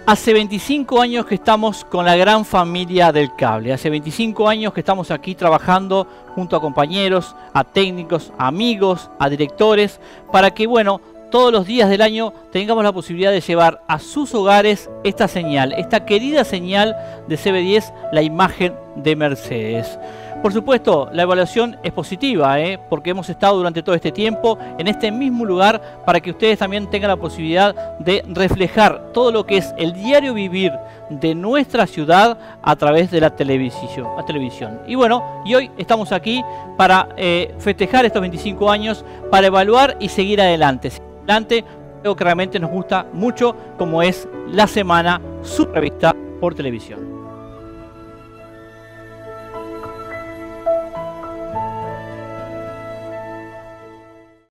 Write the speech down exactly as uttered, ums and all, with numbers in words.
Hace veinticinco años que estamos con la gran familia del cable. Hace veinticinco años que estamos aquí trabajando junto a compañeros, a técnicos, a amigos, a directores, para que, bueno, todos los días del año tengamos la posibilidad de llevar a sus hogares esta señal, esta querida señal de C B diez, la imagen de Mercedes. Por supuesto, la evaluación es positiva, ¿eh? porque hemos estado durante todo este tiempo en este mismo lugar para que ustedes también tengan la posibilidad de reflejar todo lo que es el diario vivir de nuestra ciudad a través de la televisión. La televisión. Y bueno, y hoy estamos aquí para eh, festejar estos veinticinco años, para evaluar y seguir adelante. Seguir adelante, algo que realmente nos gusta mucho, como es la semana, su revista por televisión.